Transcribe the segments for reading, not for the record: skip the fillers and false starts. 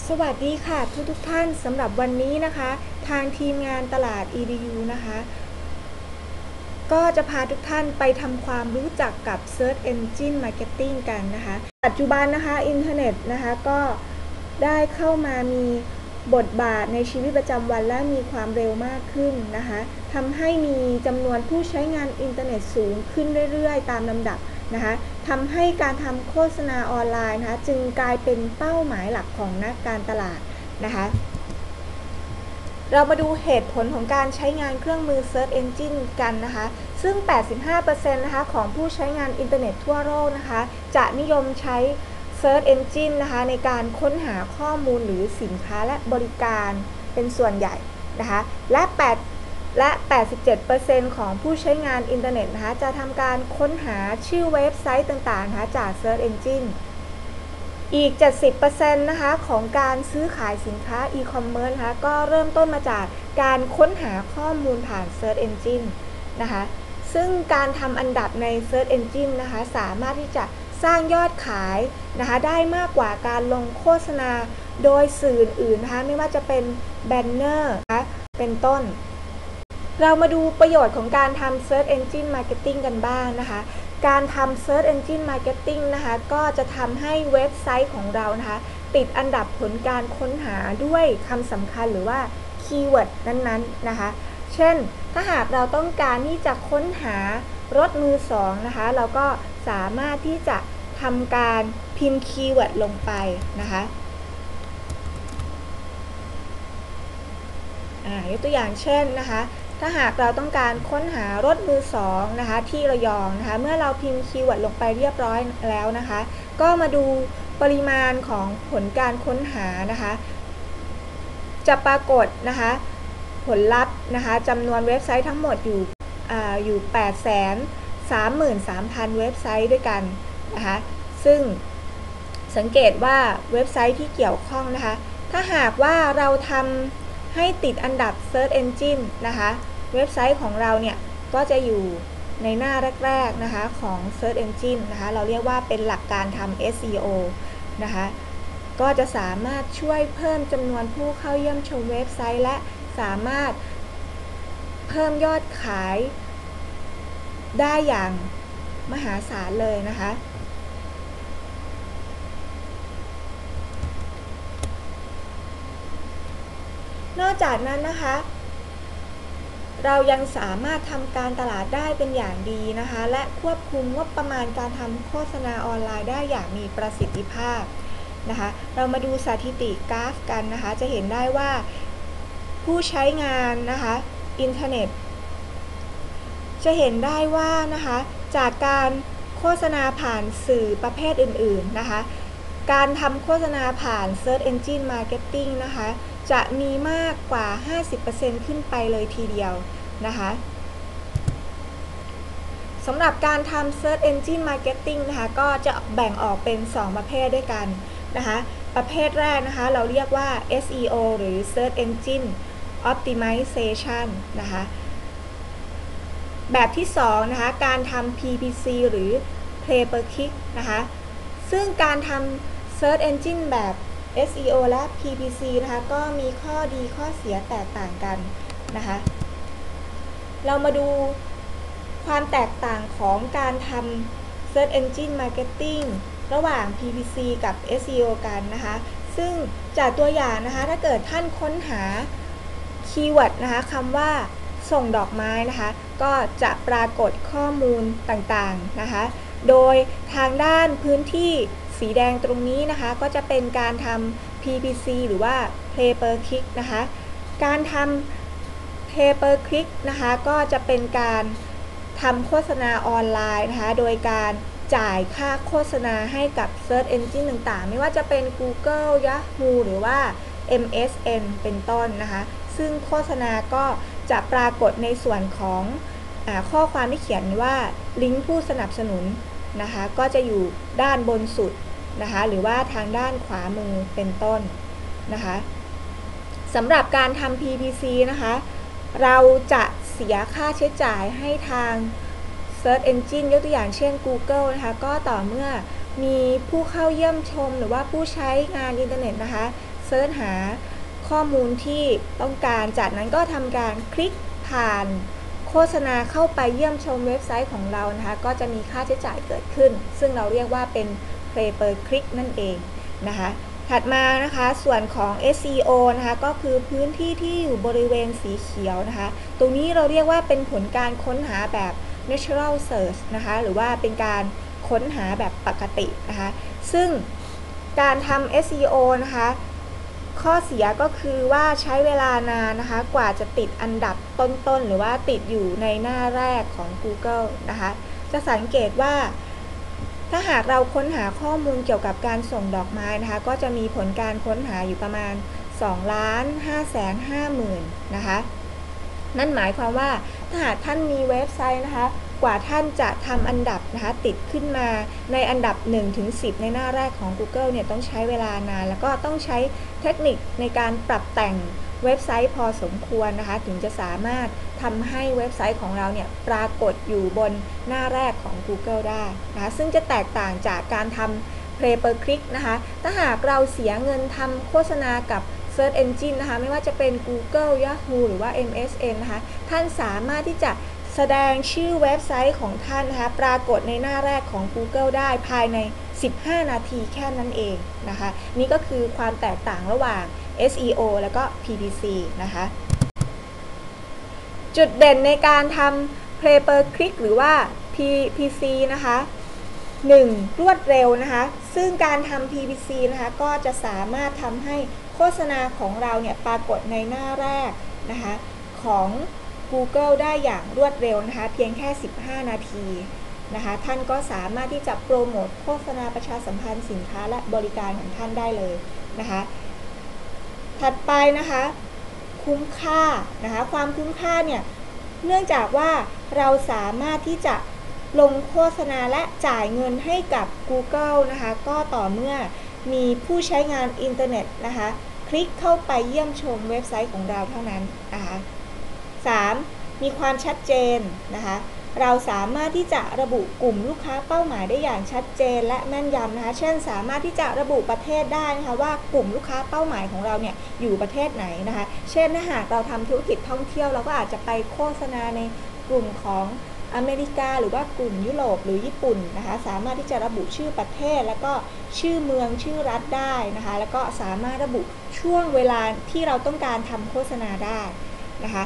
สวัสดีค่ะทุกท่านสำหรับวันนี้นะคะทางทีมงานตลาด EDU นะคะก็จะพาทุกท่านไปทำความรู้จักกับ Search Engine Marketing กันนะคะปัจจุบันนะคะอินเทอร์เน็ตนะคะก็ได้เข้ามามีบทบาทในชีวิตประจำวันและมีความเร็วมากขึ้นนะคะทำให้มีจำนวนผู้ใช้งานอินเทอร์เน็ตสูงขึ้นเรื่อยๆตามลำดับนะคะทำให้การทำโฆษณาออนไลน์นะคะจึงกลายเป็นเป้าหมายหลักของนักการตลาดนะคะเรามาดูเหตุผลของการใช้งานเครื่องมือ Search Engine กันนะคะซึ่ง 85% นะคะของผู้ใช้งานอินเทอร์เน็ตทั่วโลกนะคะจะนิยมใช้ Search Engine นะคะในการค้นหาข้อมูลหรือสินค้าและบริการเป็นส่วนใหญ่นะคะและ 87% ของผู้ใช้งานอินเทอร์เน็ตนะคะจะทำการค้นหาชื่อเว็บไซต์ต่างๆนะคะจาก Search Engine อีก 70% นะคะของการซื้อขายสินค้า e-commerce นะคะก็เริ่มต้นมาจากการค้นหาข้อมูลผ่าน Search Engine นะคะซึ่งการทำอันดับใน Search Engine นะคะสามารถที่จะสร้างยอดขายนะคะได้มากกว่าการลงโฆษณาโดยสื่ออื่นนะคะไม่ว่าจะเป็นแบนเนอร์นะคะเป็นต้นเรามาดูประโยชน์ของการทำ Search Engine Marketing กันบ้างนะคะการทำ Search Engine Marketing นะคะก็จะทำให้เว็บไซต์ของเรานะคะติดอันดับผลการค้นหาด้วยคำสำคัญหรือว่าคีย์เวิร์ดนั้นๆนะคะเช่นถ้าหากเราต้องการที่จะค้นหารถมือสองนะคะเราก็สามารถที่จะทำการพิมพ์คีย์เวิร์ดลงไปนะคะยกตัวอย่างเช่นนะคะถ้าหากเราต้องการค้นหารถมือสองนะคะที่ระยองนะคะเมื่อเราพิมพ์คีย์เวิร์ดลงไปเรียบร้อยแล้วนะคะก็มาดูปริมาณของผลการค้นหานะคะจะปรากฏนะคะผลลัพธ์นะคะจำนวนเว็บไซต์ทั้งหมดอยู่ 833,000 เว็บไซต์ด้วยกันนะคะซึ่งสังเกตว่าเว็บไซต์ที่เกี่ยวข้องนะคะถ้าหากว่าเราทำให้ติดอันดับ Search Engine นะคะเว็บไซต์ของเราเนี่ยก็จะอยู่ในหน้าแรกๆนะคะของ Search Engine นะคะเราเรียกว่าเป็นหลักการทำ SEO นะคะก็จะสามารถช่วยเพิ่มจำนวนผู้เข้าเยี่ยมชมเว็บไซต์และสามารถเพิ่มยอดขายได้อย่างมหาศาลเลยนะคะนอกจากนั้นนะคะเรายังสามารถทำการตลาดได้เป็นอย่างดีนะคะและควบคุมงบประมาณการทำโฆษณาออนไลน์ได้อย่างมีประสิทธิภาพนะคะเรามาดูสถิติกราฟกันนะคะจะเห็นได้ว่าผู้ใช้งานนะคะอินเทอร์เน็ตจะเห็นได้ว่านะคะจากการโฆษณาผ่านสื่อประเภทอื่นๆนะคะการทำโฆษณาผ่าน Search Engine Marketing นะคะจะมีมากกว่า 50% ขึ้นไปเลยทีเดียวนะคะสำหรับการทำ Search Engine Marketing นะคะก็จะแบ่งออกเป็น 2 ประเภทด้วยกันนะคะประเภทแรกนะคะเราเรียกว่า SEO หรือ Search Engine Optimization นะคะแบบที่2นะคะการทำ PPC หรือ Pay per Click นะคะซึ่งการทำ Search Engine แบบ SEO และ PPC นะคะก็มีข้อดีข้อเสียแตกต่างกันนะคะเรามาดูความแตกต่างของการทำ Search Engine Marketing ระหว่าง PPC กับ SEO กันนะคะซึ่งจากตัวอย่างนะคะถ้าเกิดท่านค้นหาคีย์เวิร์ดนะคะคำว่าส่งดอกไม้นะคะก็จะปรากฏข้อมูลต่างๆนะคะโดยทางด้านพื้นที่สีแดงตรงนี้นะคะก็จะเป็นการทำ PPC หรือว่า Pay per Click นะคะการทำ Pay per Click นะคะก็จะเป็นการทำโฆษณาออนไลน์นะคะโดยการจ่ายค่าโฆษณาให้กับ Search Engine ต่างๆไม่ว่าจะเป็น Google Yahoo หรือว่า MSN เป็นต้นนะคะซึ่งโฆษณาก็จะปรากฏในส่วนของข้อความที่เขียนว่าลิงก์ผู้สนับสนุนนะคะก็จะอยู่ด้านบนสุดนะคะหรือว่าทางด้านขวามือเป็นต้นนะคะสำหรับการทำ PPC นะคะเราจะเสียค่าใช้จ่ายให้ทาง Search Engine ยกตัวอย่างเช่น Google นะคะก็ต่อเมื่อมีผู้เข้าเยี่ยมชมหรือว่าผู้ใช้งานอินเทอร์เน็ตนะคะซิร์ชหาข้อมูลที่ต้องการจากนั้นก็ทำการคลิกผ่านโฆษณาเข้าไปเยี่ยมชมเว็บไซต์ของเรานะคะก็จะมีค่าใช้จ่ายเกิดขึ้นซึ่งเราเรียกว่าเป็น Pay per click นั่นเองนะคะถัดมานะคะส่วนของ SEO นะคะก็คือพื้นที่ที่อยู่บริเวณสีเขียวนะคะตรงนี้เราเรียกว่าเป็นผลการค้นหาแบบ natural search นะคะหรือว่าเป็นการค้นหาแบบปกตินะคะซึ่งการทำ SEO นะคะข้อเสียก็คือว่าใช้เวลานานนะคะกว่าจะติดอันดับต้นๆหรือว่าติดอยู่ในหน้าแรกของ Google นะคะจะสังเกตว่าถ้าหากเราค้นหาข้อมูลเกี่ยวกับการส่งดอกไม้นะคะก็จะมีผลการค้นหาอยู่ประมาณ 2,550,000 นะคะนั่นหมายความว่าถ้าหากท่านมีเว็บไซต์นะคะกว่าท่านจะทำอันดับนะคะติดขึ้นมาในอันดับ 1-10 ในหน้าแรกของ Google เนี่ยต้องใช้เวลานานแล้วก็ต้องใช้เทคนิคในการปรับแต่งเว็บไซต์พอสมควรนะคะถึงจะสามารถทำให้เว็บไซต์ของเราเนี่ยปรากฏอยู่บนหน้าแรกของ Google ได้นะคะซึ่งจะแตกต่างจากการทำ Pay per click นะคะถ้าหากเราเสียเงินทำโฆษณากับSearch Engine นะคะไม่ว่าจะเป็น Google Yahoo หรือว่า MSN นะคะท่านสามารถที่จะแสดงชื่อเว็บไซต์ของท่านนะคะปรากฏในหน้าแรกของ Google ได้ภายใน 15 นาทีแค่นั้นเองนะคะนี่ก็คือความแตกต่างระหว่าง SEO แล้วก็ PPC นะคะจุดเด่นในการทำ Pay per click หรือว่า PPC นะคะ 1. รวดเร็วนะคะซึ่งการทำ PPC นะคะก็จะสามารถทำให้โฆษณาของเราเนี่ยปรากฏในหน้าแรกนะคะของ Google ได้อย่างรวดเร็วนะคะเพียงแค่ 15 นาทีนะคะท่านก็สามารถที่จะโปรโมทโฆษณาประชาสัมพันธ์สินค้าและบริการของท่านได้เลยนะคะถัดไปนะคะคุ้มค่านะคะความคุ้มค่าเนี่ยเนื่องจากว่าเราสามารถที่จะลงโฆษณาและจ่ายเงินให้กับ Google นะคะก็ต่อเมื่อมีผู้ใช้งานอินเทอร์เน็ตนะคะคลิกเข้าไปเยี่ยมชมเว็บไซต์ของเราเท่านั้นนะคะ 3. มีความชัดเจนนะคะเราสามารถที่จะระบุกลุ่มลูกค้าเป้าหมายได้อย่างชัดเจนและแม่นยำนะคะเช่นสามารถที่จะระบุประเทศได้นะคะว่ากลุ่มลูกค้าเป้าหมายของเราเนี่ยอยู่ประเทศไหนนะคะเช่นถ้าหากเราทำธุรกิจท่องเที่ยวเราก็อาจจะไปโฆษณาในกลุ่มของอเมริกาหรือว่ากลุ่มยุโรปหรือญี่ปุ่นนะคะสามารถที่จะระบุชื่อประเทศแล้วก็ชื่อเมืองชื่อรัฐได้นะคะแล้วก็สามารถระบุช่วงเวลาที่เราต้องการทำโฆษณาได้นะคะ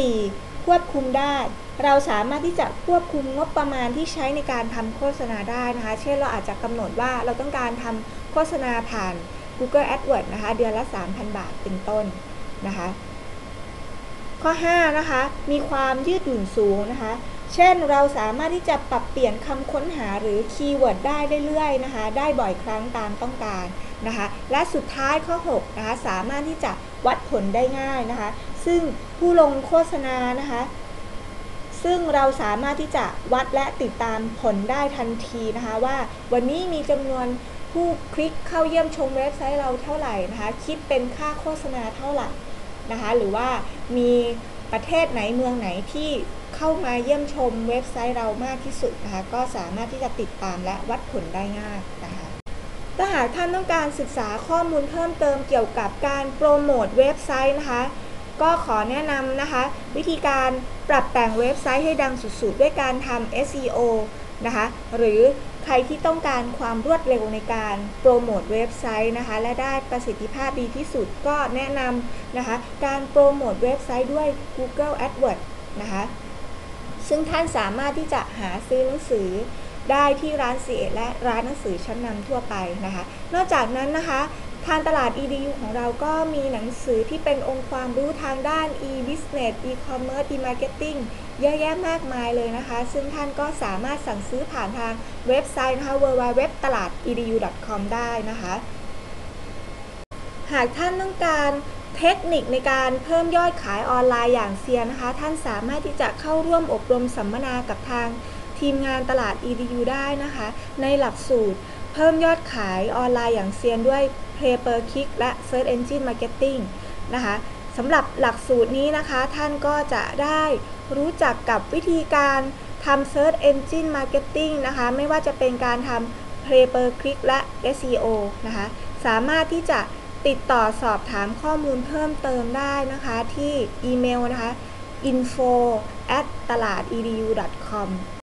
4. ควบคุมได้เราสามารถที่จะควบคุมงบประมาณที่ใช้ในการทำโฆษณาได้นะคะเช่นเราอาจจะกำหนดว่าเราต้องการทำโฆษณาผ่าน Google AdWords นะคะเดือนละ 3,000 บาทเป็นต้นนะคะข้อ 5 นะคะมีความยืดหยุ่นสูงนะคะเช่นเราสามารถที่จะปรับเปลี่ยนคำค้นหาหรือคีย์เวิร์ดได้เรื่อยๆนะคะได้บ่อยครั้งตามต้องการนะคะและสุดท้ายข้อ 6 นะคะสามารถที่จะวัดผลได้ง่ายนะคะซึ่งผู้ลงโฆษณานะคะซึ่งเราสามารถที่จะวัดและติดตามผลได้ทันทีนะคะว่าวันนี้มีจำนวนผู้คลิกเข้าเยี่ยมชมเว็บไซต์เราเท่าไหร่นะคะคิดเป็นค่าโฆษณาเท่าไหร่นะคะหรือว่ามีประเทศไหนเมืองไหนที่เข้ามาเยี่ยมชมเว็บไซต์เรามากที่สุดนะคะก็สามารถที่จะติดตามและวัดผลได้ง่ายนะคะถ้าหากท่านต้องการศึกษาข้อมูลเพิ่มเติมเกี่ยวกับการโปรโมทเว็บไซต์นะคะก็ขอแนะนำนะคะวิธีการปรับแต่งเว็บไซต์ให้ดังสุดๆด้วยการทำ SEO นะคะหรือใครที่ต้องการความรวดเร็วในการโปรโมทเว็บไซต์นะคะและได้ประสิทธิภาพดีที่สุดก็แนะนำนะคะการโปรโมทเว็บไซต์ด้วย Google AdWords นะคะซึ่งท่านสามารถที่จะหาซื้อหนังสือได้ที่ร้าน CA และร้านหนังสือชั้นนำทั่วไปนะคะนอกจากนั้นนะคะทางตลาด EDU ของเราก็มีหนังสือที่เป็นองค์ความรู้ทางด้าน e-business e-commerce e-marketing เยอะแยะมากมายเลยนะคะซึ่งท่านก็สามารถสั่งซื้อผ่านทางเว็บไซต์นะคะ www.taladedu.com ได้นะคะหากท่านต้องการเทคนิคในการเพิ่มยอดขายออนไลน์อย่างเซียนนะคะท่านสามารถที่จะเข้าร่วมอบรมสัมมนากับทางทีมงานตลาด EDU ได้นะคะในหลักสูตรเพิ่มยอดขายออนไลน์อย่างเซียนด้วย Pay per click และ Search Engine Marketing นะคะสำหรับหลักสูตรนี้นะคะท่านก็จะได้รู้จักกับวิธีการทำ Search Engine Marketing นะคะไม่ว่าจะเป็นการทำ Pay per click และ SEO นะคะสามารถที่จะติดต่อสอบถามข้อมูลเพิ่มเติมได้นะคะที่อีเมลนะคะ info@taladedu.com